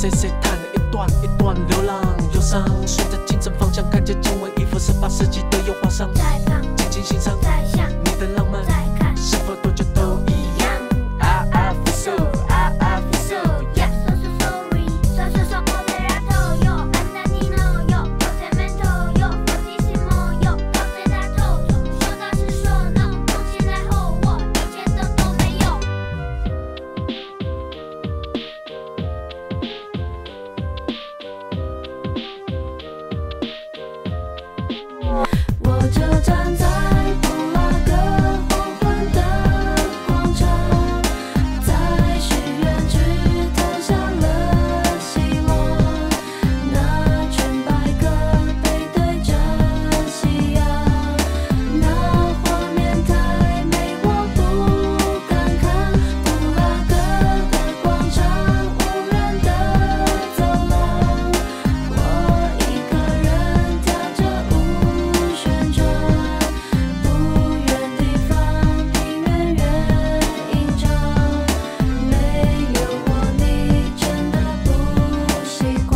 谁谁弹了一段一段流浪忧伤，顺着清晨方向，看见经文一幅18世纪的油画上， 在旁静静欣赏在想你的浪漫， 在看， 是否多久都一样？I feel so, I feel so, yeah. So sorry, so moderato yo, andantino yo, procedimento yo, fortissimo yo, cose da toto， 说到是说 no， 梦醒来后我一切都没有。我就站在布拉格黄昏的广场，在许愿池投下了希望。那群白鸽背对着夕阳，那画面太美，我不敢看。布拉格的广场，无人的走廊，我一个人跳着舞旋转，不远地方，平远远吟唱。没有我，你真的不习惯。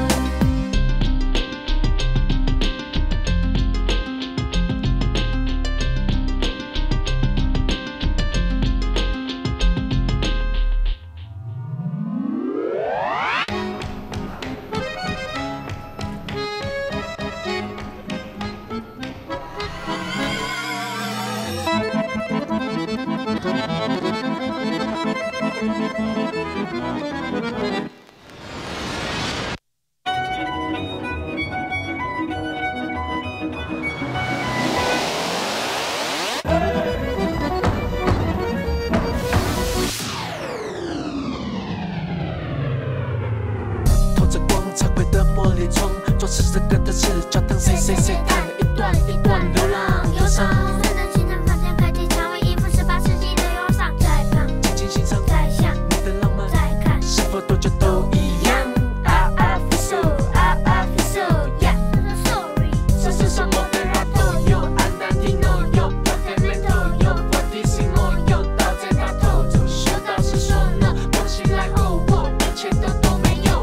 透着光，常规的玻璃窗，装饰着歌的是教堂，谁谁谁弹了一段一段流浪忧伤， 顺着清晨方向，看见蔷薇一幅18世纪的油画上，在旁静静欣赏在想你的浪漫， 在看， 是否多久都一样？I feel so, I feel so, yeah. so sorry， moderato yo, andantino yo, procedimento yo, fortissimo yo， 到最大透走，说到是说 no， 梦醒来后我一切都没有。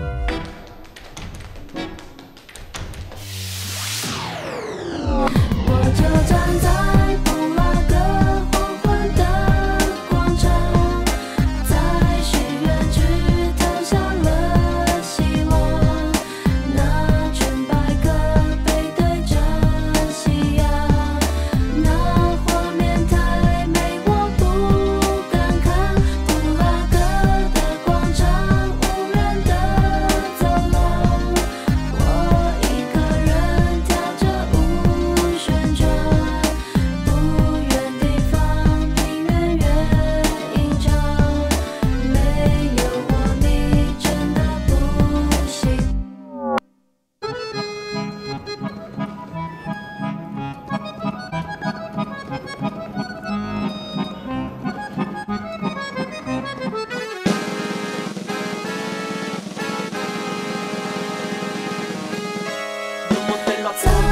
我就站在布拉格黄昏的广场，在许愿池投下了希望。那群白鸽背对着夕阳，那画面太美，我不敢看。布拉格的广场，无人的走廊，我一个人跳着舞旋转，不远地方，平远远吟唱。没有我，你真的不习 Yo modelo